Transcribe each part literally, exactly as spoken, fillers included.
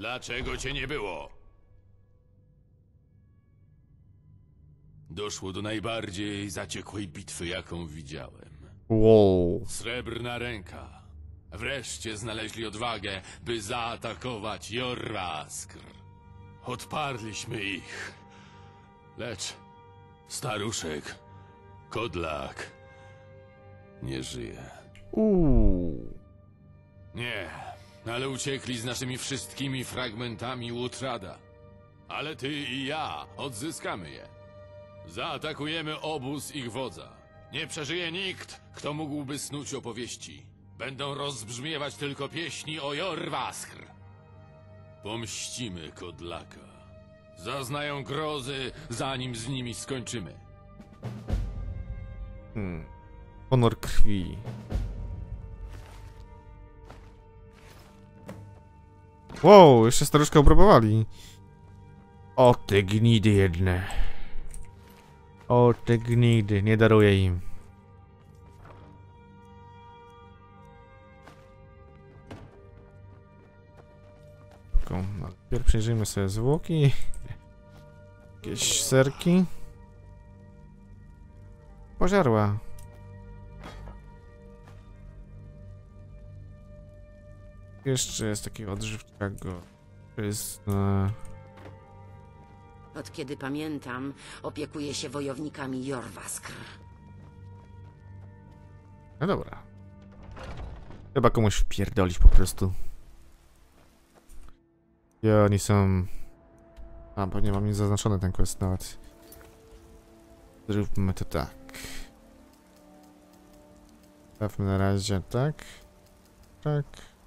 Dlaczego cię nie było? Doszło do najbardziej zaciekłej bitwy, jaką widziałem. Wow. Srebrna ręka. Wreszcie znaleźli odwagę, by zaatakować Jorrvaskr. Odparliśmy ich. Lecz staruszek, Kodlak, nie żyje. Uuu. Nie, ale uciekli z naszymi wszystkimi fragmentami Utrada. Ale ty i ja odzyskamy je. Zaatakujemy obóz ich wodza. Nie przeżyje nikt, kto mógłby snuć opowieści. Będą rozbrzmiewać tylko pieśni o Jorrvaskr. Pomścimy Kodlaka. Zaznają grozy, zanim z nimi skończymy. Hmm. Honor krwi. Wow, jeszcze staruszkę obrabowali. O te gnidy jedne. O te gnidy, nie daruję im. Najpierw przejrzyjmy sobie zwłoki. Jakieś serki. Pożarła. Jeszcze jest takiego odżywczego. To jest... E... Od kiedy pamiętam, opiekuję się wojownikami Jorrvaskr. No dobra. Trzeba komuś wpierdolić po prostu. Ja oni są... A, bo nie mam nic zaznaczony ten quest nawet. Zróbmy to tak. Stawmy na razie tak. Tak.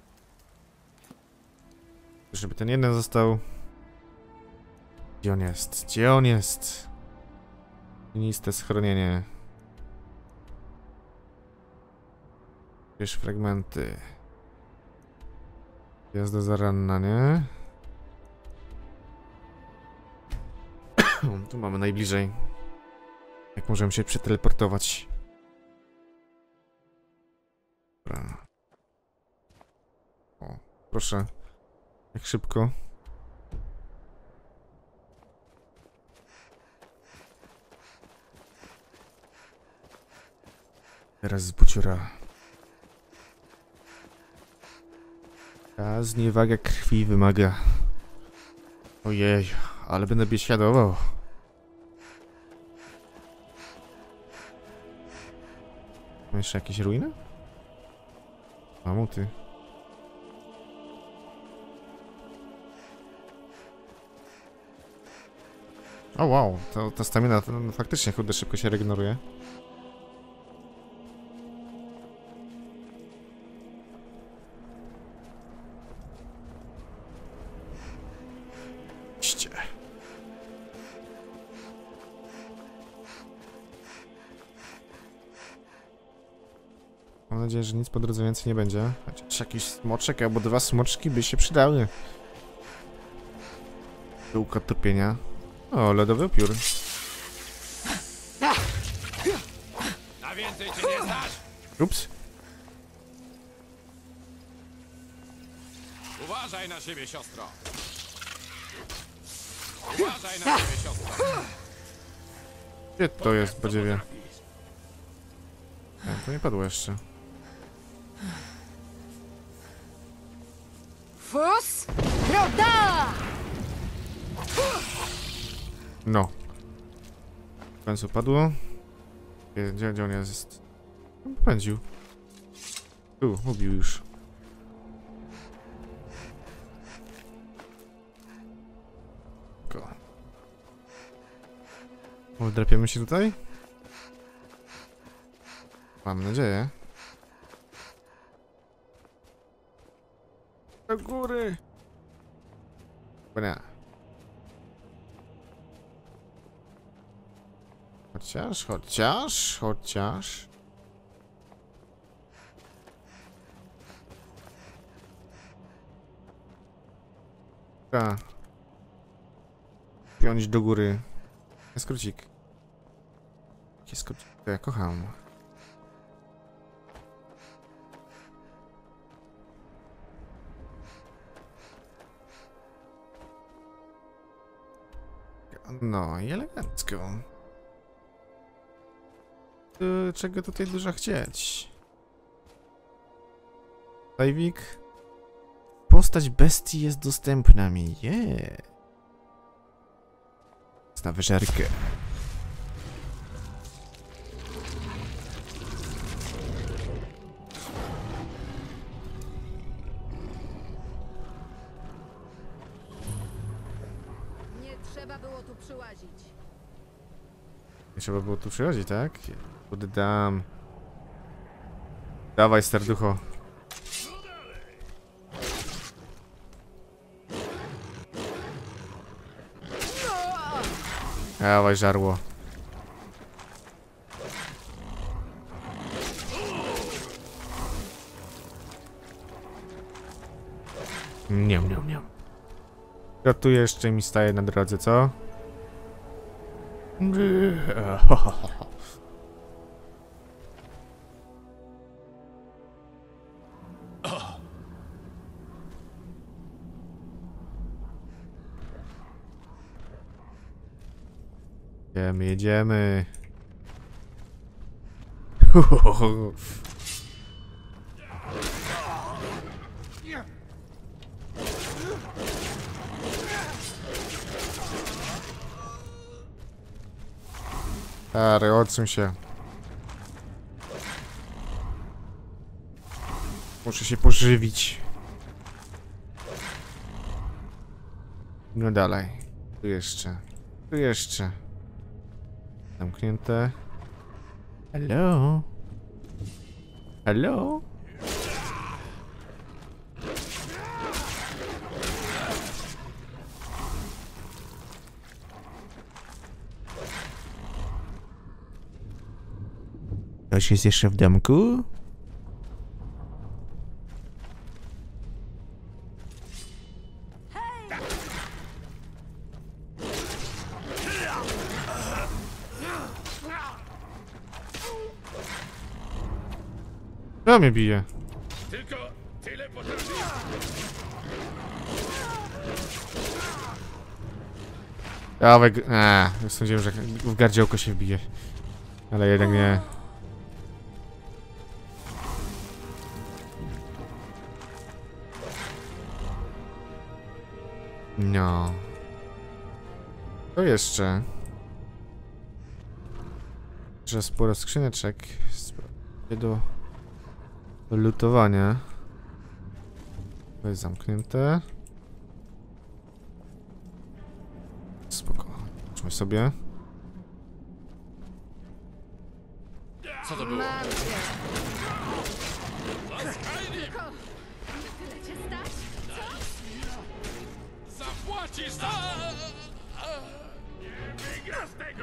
Żeby ten jeden został. Gdzie on jest? Gdzie on jest? Liniste schronienie. Wiesz, fragmenty. Jazda zaranna, nie? Tu mamy najbliżej. Jak możemy się przeteleportować? Dobra. O, proszę. Jak szybko? Teraz z buciora. Ta zniewaga krwi wymaga. Ojej, ale będę biesiadował. Mam jeszcze jakieś ruiny? Mamuty. O wow, to, ta stamina to, no, faktycznie kurde szybko się regeneruje. Iście. Mam nadzieję, że nic po drodze więcej nie będzie. Chociaż jakiś smoczek albo dwa smoczki by się przydały. Tyłka topienia. O, lodowy upiór. Na więcej cię nie znasz! Ups. Uważaj na siebie, siostro! Uważaj na siebie, siostro! Gdzie to jest, badziewie? Nie, to nie padło jeszcze. Fus! Roda! No. W końcu padło. Gdzie, gdzie on jest? Popędził. Tu, ubił już. Go. Wdrapiemy się tutaj? Mam nadzieję. Do góry! Bo nie. Chociaż, chociaż, chociaż... Ta. Piąć do góry. Skrócik. Jaki skrócik? To ja kocham. No i elegancko. Yy, czego tutaj dużo chcieć? Live'ik. Postać bestii jest dostępna mi. Yeah. Na wyżerkę. Nie trzeba było tu przyłazić. Nie trzeba było tu przychodzić, tak? Oddam. Dawaj, serducho. Dawaj, żarło. Nie, nie, nie. Kto tu jeszcze mi staje na drodze, co? Jedziemy, jedziemy. Stary, odsuń się. Muszę się pożywić. No dalej. Tu jeszcze. Tu jeszcze. Zamknięte. Hello? Hello? Ktoś jest jeszcze w domku? Kto mnie bije? Tylko tyle potrafię. Dawaj, aaa, już sądziłem, że w gardziołko się wbije. Ale jednak nie. No. To jeszcze. Że sporo skrzyneczek do, do lutowania. To jest zamknięte. Spoko. Chodźmy sobie. Co to było? Mam cię. Tylko... Tyle cię stać? Zapłacisz za... Nie wygrasz tego!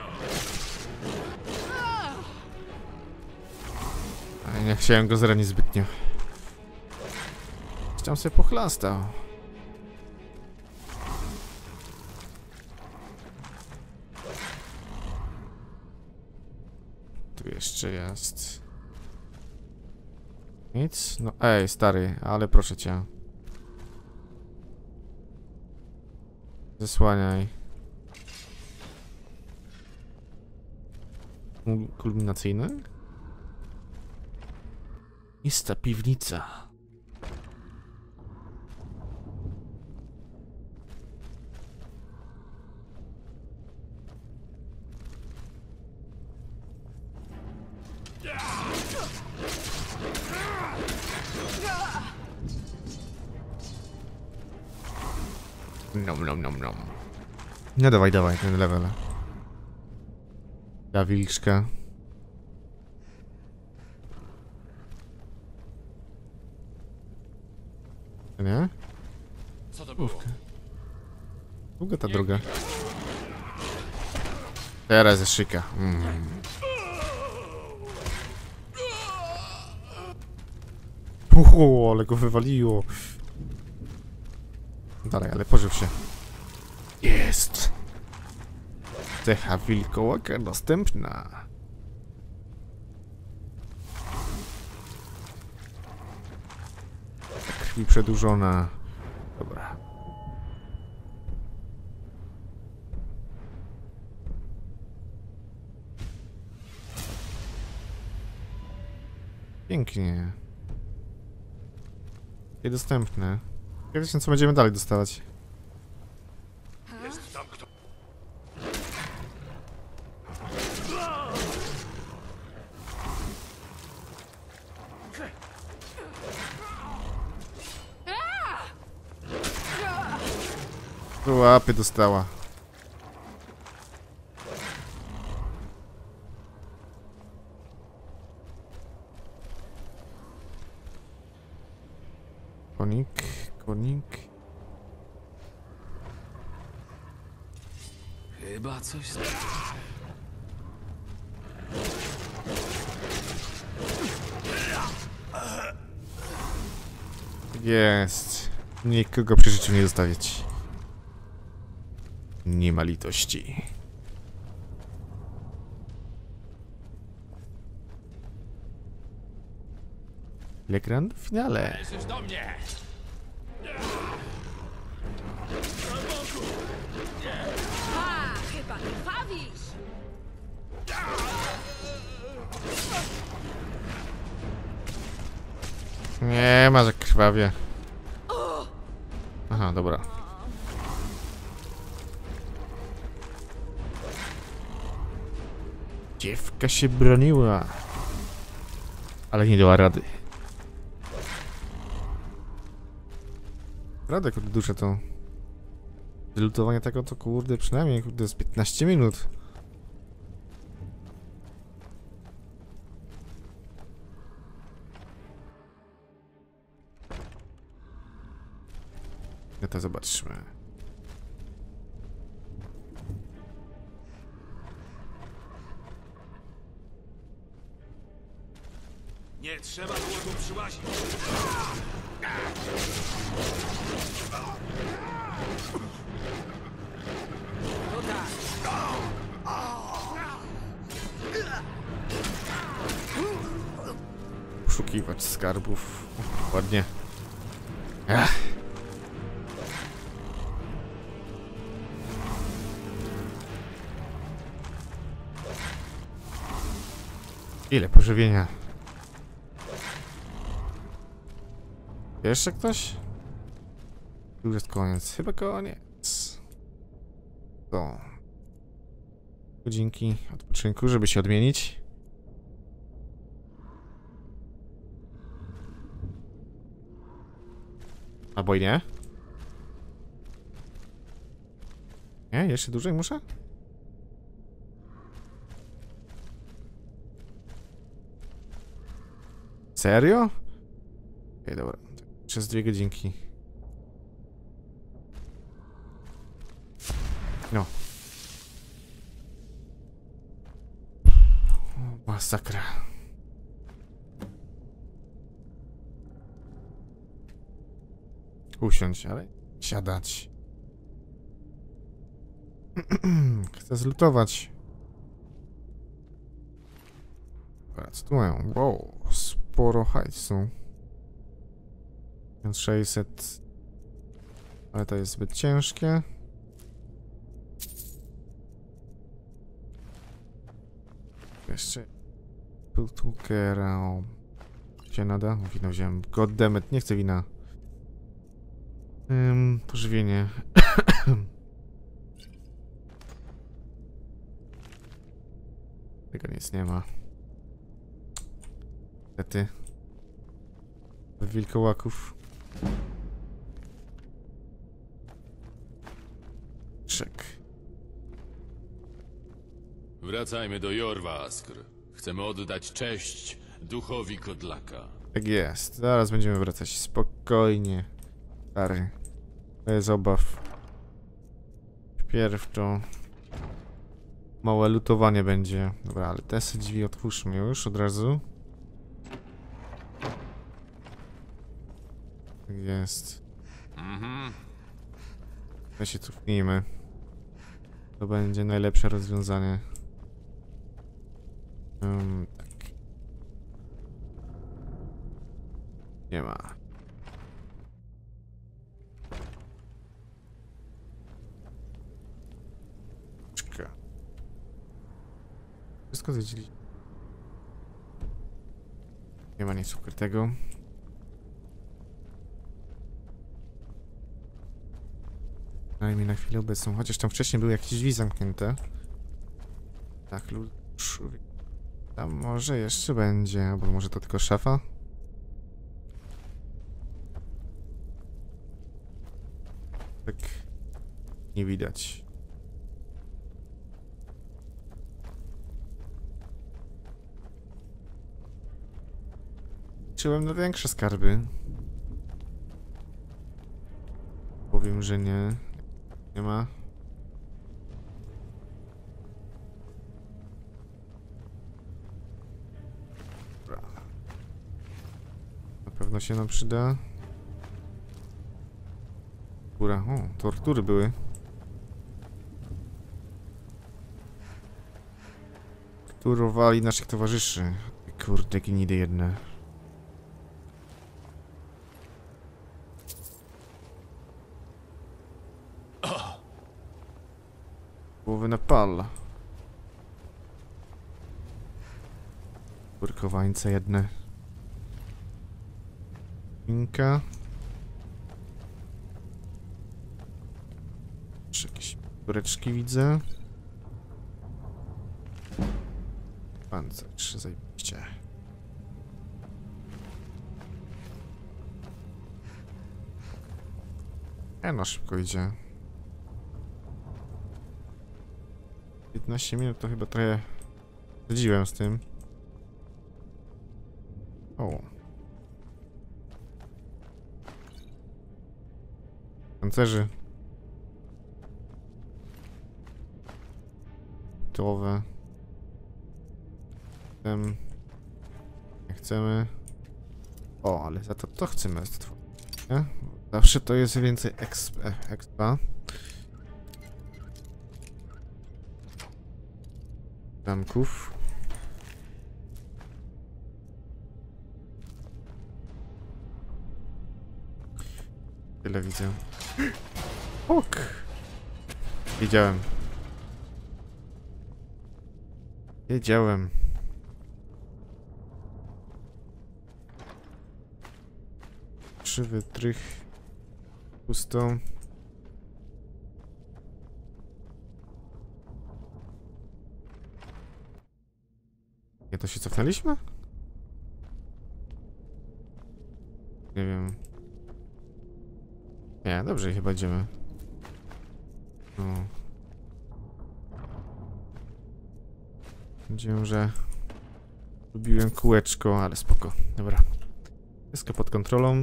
Ale nie chciałem go zranić zbytnio. Tam sobie pochlastał. Tu jeszcze jest. Nic? No ej, stary, ale proszę cię. Zasłaniaj. Kul- Kulminacyjny? Jest ta piwnica. Nom nom nom nom. No dawaj, dawaj, ten level. Ja wilczka. Nie? Co to było? Długa ta droga. Teraz jest szyka. Mm. Uhu, ale go wywaliło. Dalej, ale pożyw się. Jest. Cecha wilkołaka dostępna. Krwi przedłużona. Dobra. Pięknie. Niedostępne. Ciekawe się, co będziemy dalej dostawać. Jest tam kto. Łapy dostała. Konik, konik. Chyba coś... Jest. Nikogo przy życiu nie zostawiać. Nie ma litości. Le Grand Finale. Leżysz do mnie! A, chyba krwawisz! Nie ma, że krwawie. Aha, dobra. Dziewka się broniła. Ale nie dała rady. Radę, kurde, duszę to. Lutowanie tego to kurde przynajmniej kurde z piętnaście minut. Ja to zobaczmy. Nie trzeba było tu przyłazić. Poszukiwać skarbów. Ładnie. Ach. Ile pożywienia? Jeszcze ktoś? Już jest koniec. Chyba koniec. To. Godzinki odpoczynku, żeby się odmienić. Albo i nie? Nie? Jeszcze dłużej muszę? Serio? Okej, okay, dobra. Przez dwie godzinki. No. O, masakra. Usiąść, ale siadać. Chcę zlutować. Dobra, co tu mają? Wow, sporo hajsu. tysiąc sześćset. Ale to jest zbyt ciężkie. Jeszcze Piltukera. Gdzie nada? Wino wziąłem. Goddammit, nie chcę wina. Ym, pożywienie. Tego nic nie ma. Niestety. Wilkołaków. Czek. Wracajmy do Jorwaskr. Chcemy oddać cześć duchowi Kodlaka. Tak jest. Zaraz będziemy wracać spokojnie. Stary. Bez obaw. Wpierw to małe lutowanie będzie. Dobra, ale te drzwi otwórzmy już od razu. Tak jest. Mhm. My się cofnijmy. To będzie najlepsze rozwiązanie. Um, tak. Nie ma. Czeka. Wszystko zwiedzili. Nie ma nic ukrytego. Przynajmniej na chwilę obecną. Chociaż tam wcześniej były jakieś drzwi zamknięte. Tak, lud... Tam może jeszcze będzie, albo może to tylko szafa? Tak. Nie widać. Liczyłem na większe skarby. Powiem, że nie. Nie ma. Dobra. Na pewno się nam przyda. Góra. O, tortury były. Torturowali naszych towarzyszy. Kurde, gnidy jedne. Głowy na pal. Kurkowańce jedne. Inka. Jeszcze jakieś tureczki widzę. Pancerz, zajebiście. E no, szybko idzie. piętnaście minut to chyba trochę zdziwiłem z tym. O. Pancerzy. Tyłowe. Tem. Nie chcemy. O, ale za to to chcemy. Nie? Zawsze to jest więcej exp e, expa. Zamków. Tyle widzę. Ok. Wiedziałem. Wiedziałem. Trzy wytrych. Pusto. Nie, to się cofnęliśmy? Nie wiem. Nie, dobrze, chyba idziemy. No. Widziałem, że lubiłem kółeczko, ale spoko. Dobra. Wszystko pod kontrolą.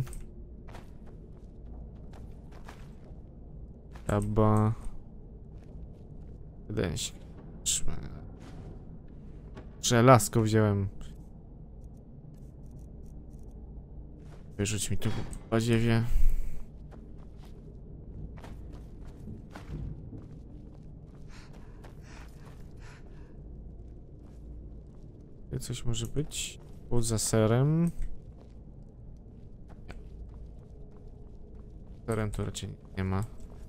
Chyba... Wydaje się. Żelazko wziąłem. Wyrzuć mi tu badziewie. Tu coś może być. Poza serem. Serem to raczej nie ma.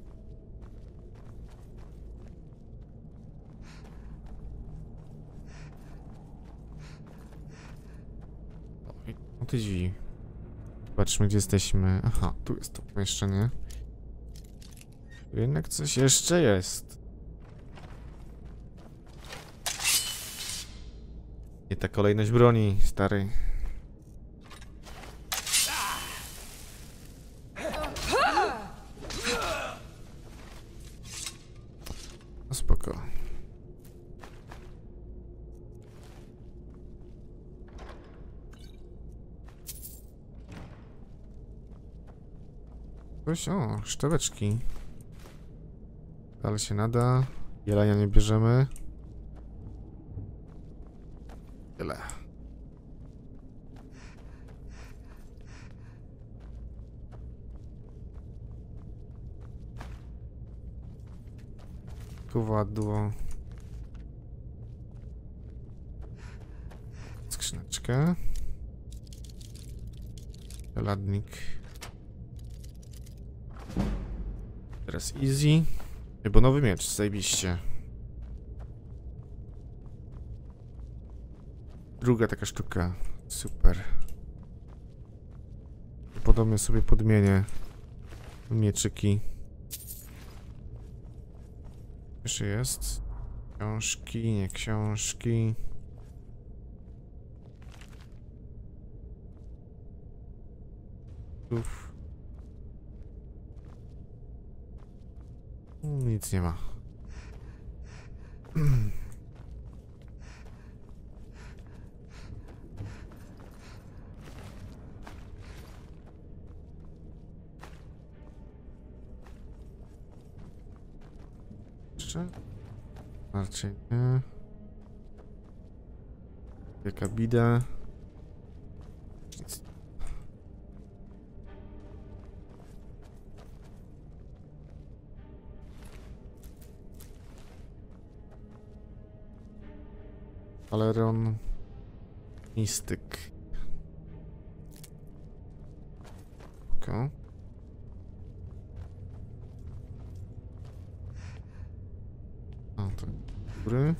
O, te drzwi. Zobaczmy, gdzie jesteśmy. Aha, tu jest to pomieszczenie. Tu jednak coś jeszcze jest. Nie ta kolejność broni, stary. No spoko. Coś, o, szczeleczki. Ale się nada. Jelenia nie bierzemy. Tyle. Kowadło. Skrzyneczkę. Ladnik. Teraz easy. Bo nowy miecz, zajebiście. Druga taka sztuka. Super. prawdopodobnie sobie podmienię mieczyki. Jeszcze jest. Książki, nie książki. Uf. Nic nie ma. Jeszcze? Raczej nie. Jaka bida. Nic. Aleron. Mistyk. Okay. A, to góry.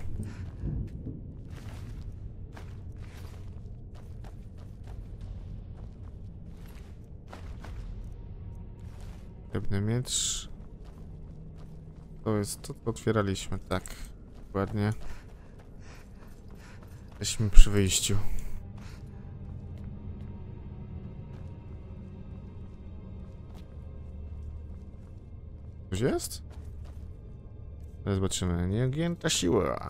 Drewny miecz. To jest to, co otwieraliśmy, tak. Dokładnie. Jesteśmy przy wyjściu. Coś jest? Teraz zobaczymy. Niegięta siła.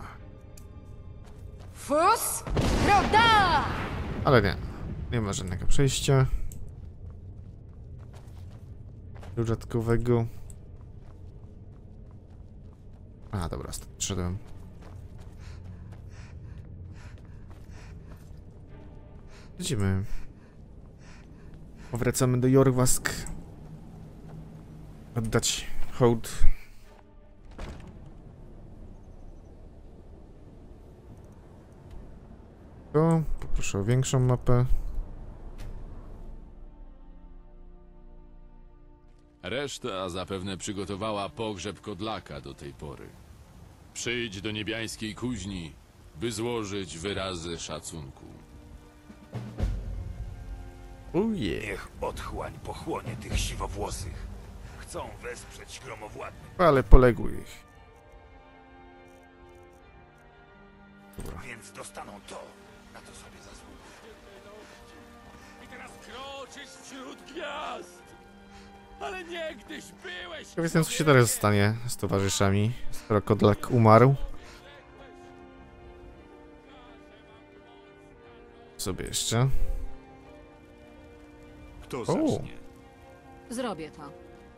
Fus! Roda! Ale nie. Nie ma żadnego przejścia. Dodatkowego. A, dobra, stąd szedłem. Idziemy. Powracamy do Jorwask. Oddać hołd. To poproszę o większą mapę. Reszta zapewne przygotowała pogrzeb Kodlaka do tej pory. Przyjdź do niebiańskiej kuźni, by złożyć wyrazy szacunku. Ujej. Niech otchłań pochłonie tych siwowłosych. Chcą wesprzeć gromowładnych, Ale poległych. Dobra. więc dostaną to, na to sobie zasługują. I teraz kroczysz wśród gwiazd! Ale niegdyś byłeś... Ciekaw jestem, co się teraz stanie z towarzyszami, skoro Kodlak umarł. Sobie jeszcze. Kto zacznie? Zrobię to.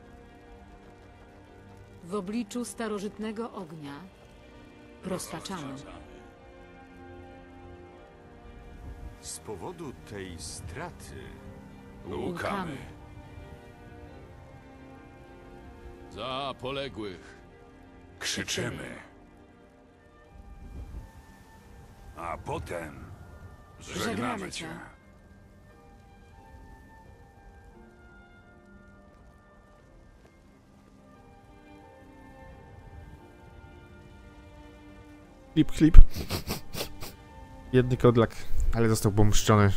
W obliczu starożytnego ognia roztaczamy. Z powodu tej straty Łukamy. Za poległych. krzyczymy. A potem Żegnamy cię. Klip, klip. Jedny Kodlak, ale został pomszczony.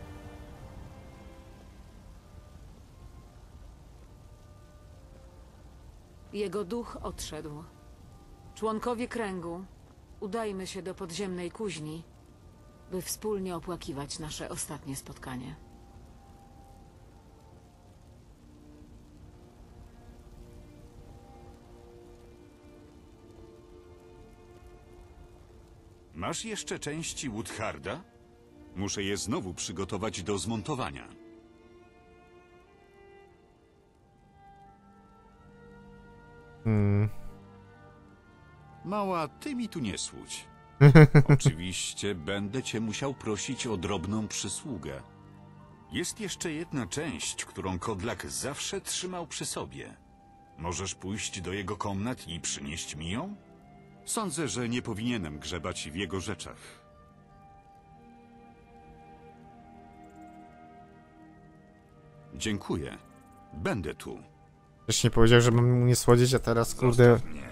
Jego duch odszedł. Członkowie kręgu, udajmy się do podziemnej kuźni, by wspólnie opłakiwać nasze ostatnie spotkanie. Masz jeszcze części Woodharda? Muszę je znowu przygotować do zmontowania. Hmm. Mała, ty mi tu nie słudź. Oczywiście będę cię musiał prosić o drobną przysługę. Jest jeszcze jedna część, którą Kodlak zawsze trzymał przy sobie. Możesz pójść do jego komnat i przynieść mi ją? Sądzę, że nie powinienem grzebać w jego rzeczach. Dziękuję. Będę tu. Wcześniej powiedział, że mam mu nie słodzić, a teraz kurde... Zostaw mnie.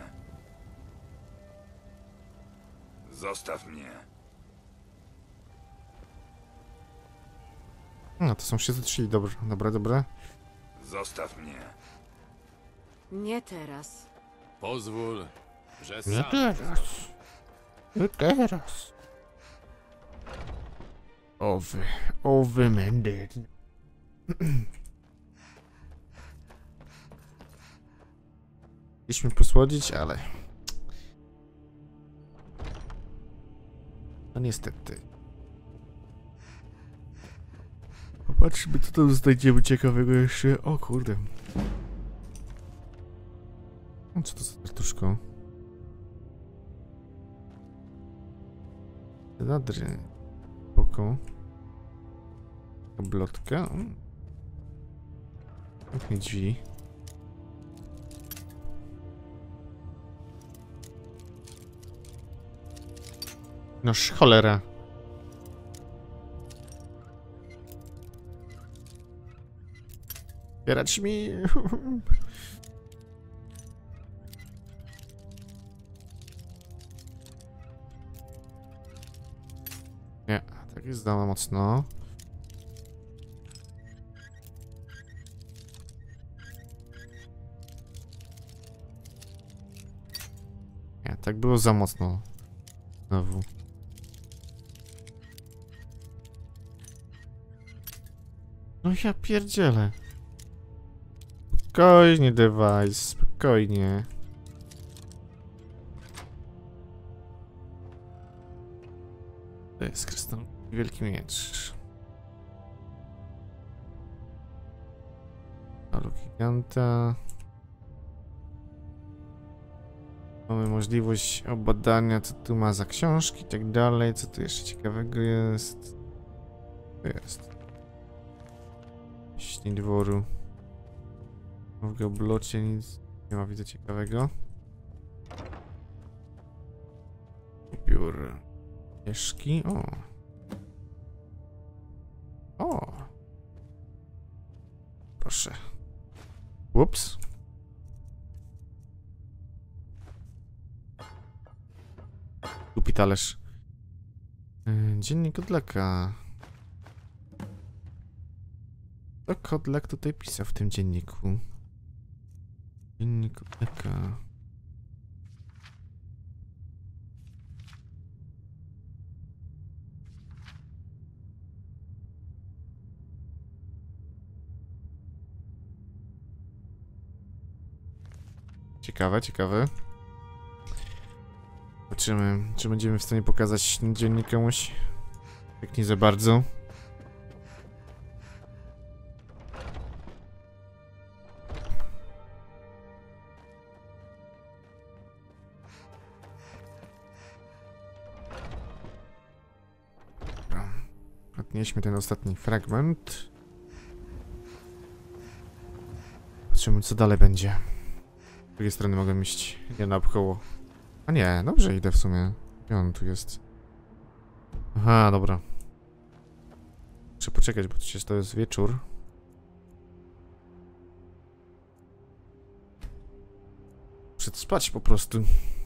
Zostaw mnie. No, to są wszyscy trzy. Dobra, dobra, dobra. Zostaw mnie. Nie teraz. Pozwól, że Nie sam... teraz. Nie teraz. O wy, o wy mędy. Chcieliśmy posłodzić, ale... No niestety. Popatrzmy, co tam znajdziemy ciekawego jeszcze. O kurde. No co to za serduszko? Nadry. Spoko. Oblotka. Zamknij drzwi. Noż cholera. Otwierać mi. Nie, tak jest za mocno. Nie, tak było za mocno. Znowu. No ja pierdzielę. Spokojnie, device, spokojnie. To jest krystal, wielki miecz. Halo giganta. Mamy możliwość obadania, co tu ma za książki i tak dalej. Co tu jeszcze ciekawego jest? To jest. Śni dworu. W goblocie nic nie ma, widzę ciekawego. Upiór. Mieszki. O. O. Proszę. Ups. Kupi talerz. Yy, dziennik Kodlaka. Co Kodlak tutaj pisał w tym dzienniku? Dziennik Kodlaka. Ciekawe, ciekawe. Zobaczymy, czy będziemy w stanie pokazać ten dziennik komuś. Jak nie za bardzo. Dobra. Odnieśmy ten ostatni fragment. Patrzymy, co dalej będzie. Z drugiej strony mogę iść nie naokoło. A nie, dobrze idę w sumie. Gdzie on tu jest? Aha, dobra. Muszę poczekać, bo przecież to jest wieczór. Muszę spać po prostu.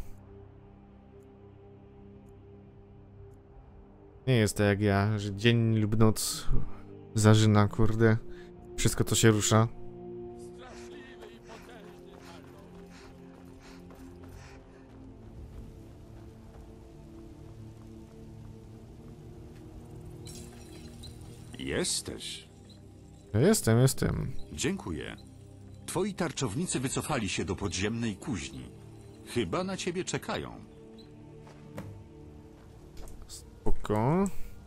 Nie jest tak jak ja, że dzień lub noc zażyna, kurde. Wszystko to się rusza. Jesteś. Ja jestem, jestem. Dziękuję. Twoi tarczownicy wycofali się do podziemnej kuźni. Chyba na ciebie czekają. Spoko.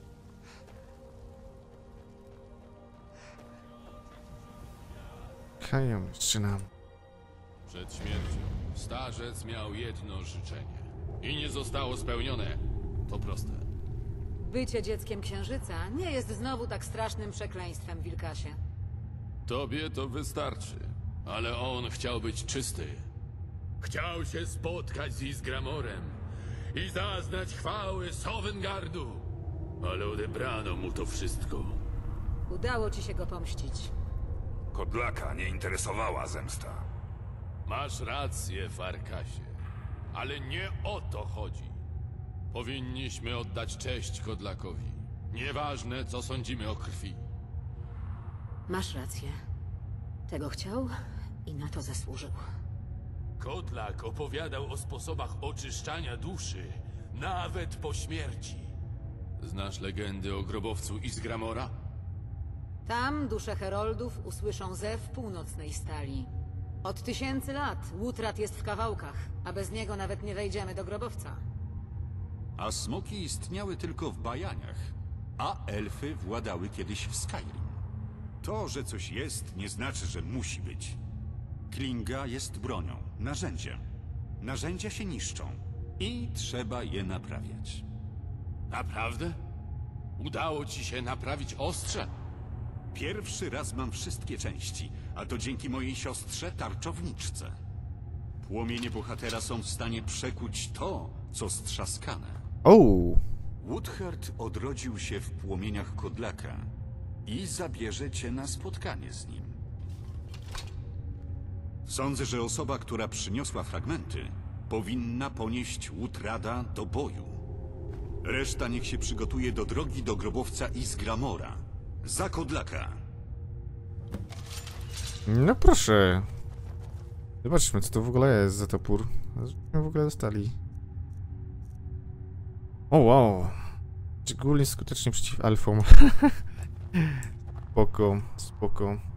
Kają jeszcze nam. Przed śmiercią starzec miał jedno życzenie i nie zostało spełnione. To proste. Bycie dzieckiem księżyca nie jest znowu tak strasznym przekleństwem, Wilkasie. Tobie to wystarczy, ale on chciał być czysty. Chciał się spotkać z Izgramorem i zaznać chwały Sowengardu, ale odebrano mu to wszystko. Udało ci się go pomścić. Kodlaka nie interesowała zemsta. Masz rację, Farkasie, ale nie o to chodzi. Powinniśmy oddać cześć Kodlakowi. Nieważne, co sądzimy o krwi. Masz rację. Tego chciał i na to zasłużył. Kodlak opowiadał o sposobach oczyszczania duszy, nawet po śmierci. Znasz legendy o grobowcu Isgramora? Tam dusze heroldów usłyszą zew północnej stali. Od tysięcy lat Łutrat jest w kawałkach, a bez niego nawet nie wejdziemy do grobowca. A smoki istniały tylko w bajaniach, a elfy władały kiedyś w Skyrim. To, że coś jest, nie znaczy, że musi być. Klinga jest bronią, narzędziem. Narzędzia się niszczą i trzeba je naprawiać. Naprawdę? Udało ci się naprawić ostrze? Pierwszy raz mam wszystkie części, a to dzięki mojej siostrze tarczowniczce. Płomienie bohatera są w stanie przekuć to, co strzaskane. O! Woodhart odrodził się w płomieniach Kodlaka i zabierze cię na spotkanie z nim. Sądzę, że osoba, która przyniosła fragmenty, powinna ponieść Łutrada do boju. Reszta niech się przygotuje do drogi do grobowca Isgramora. Za Kodlaka. No proszę. Zobaczmy, co to w ogóle jest za topór. Żeśmy w ogóle dostali. O wow. Szczególnie skutecznie przeciw alfom. Spoko, spoko.